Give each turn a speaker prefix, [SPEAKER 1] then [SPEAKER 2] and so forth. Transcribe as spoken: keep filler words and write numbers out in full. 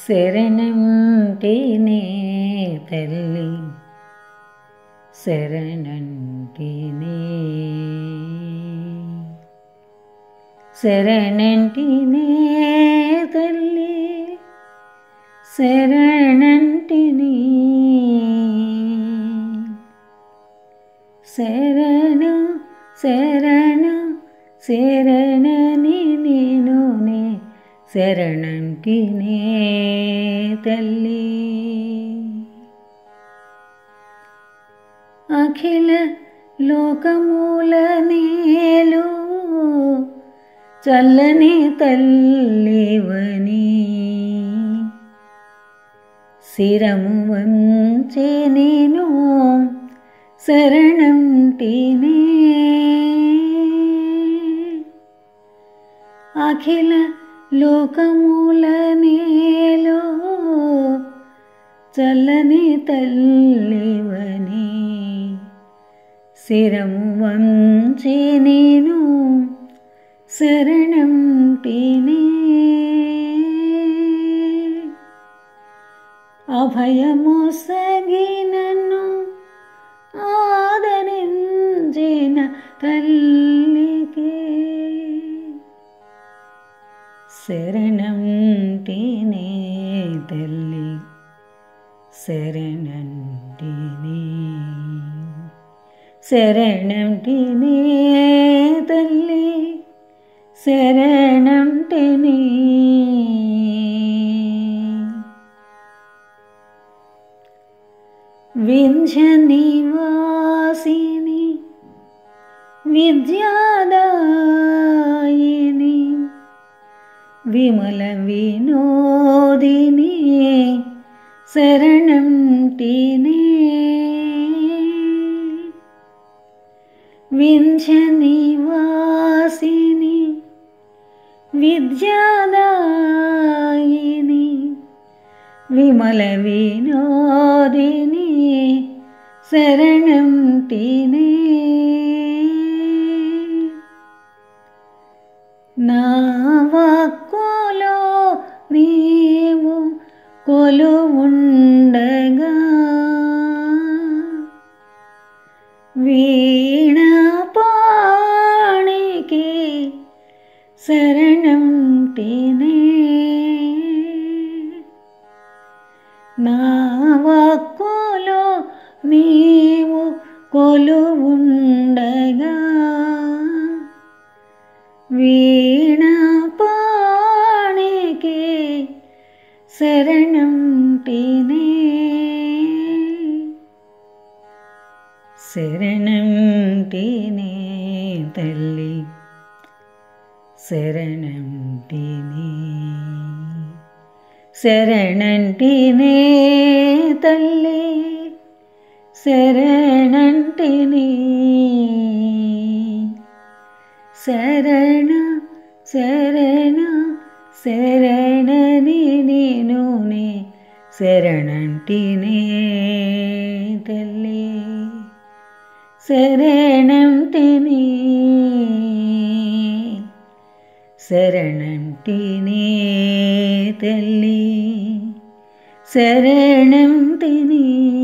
[SPEAKER 1] శరణంటినే తల్లి శరణంటినే శరణంటినే తల్లి శరణంటిని శరణ శరణ శరణని నేనునే శరణంటినే తల్లి అఖిల లోకమూల నేలు చల్లని తల్లివని శిరము వంచి నేను శరణంటినే అఖిల లోకమూల నేలు చల్లని తల్లివని శిరము వంచి నేను శరణంటినే అభయమొసగి నన్ను ఆదరించిన తల్లికి శరణంటినే తల్లి శరణంటినే శరణంటినే తల్లి శరణంటినే వింధ్య నివాసిని విద్యాదాయిని విమల వినోదిని శరణంటినే వింధ్య నివాసిని విద్యాదాయిని విమల వినోదిని శరణంటినే నా వాక్కులో నీవు కొలువుండగా వీణాపాణికి శరణంటినే నా వాక్కులో నీవు కొలువుండగా వీణాపాణికి శరణంటినే శరణంటినే తల్లి శరణంటినే శరణంటినే తల్లి శరణంటిని శరణ శరణ శరణని నేనునే శరణంటినే తల్లి శరణంటిని శరణంటినే తల్లి శరణంటిని.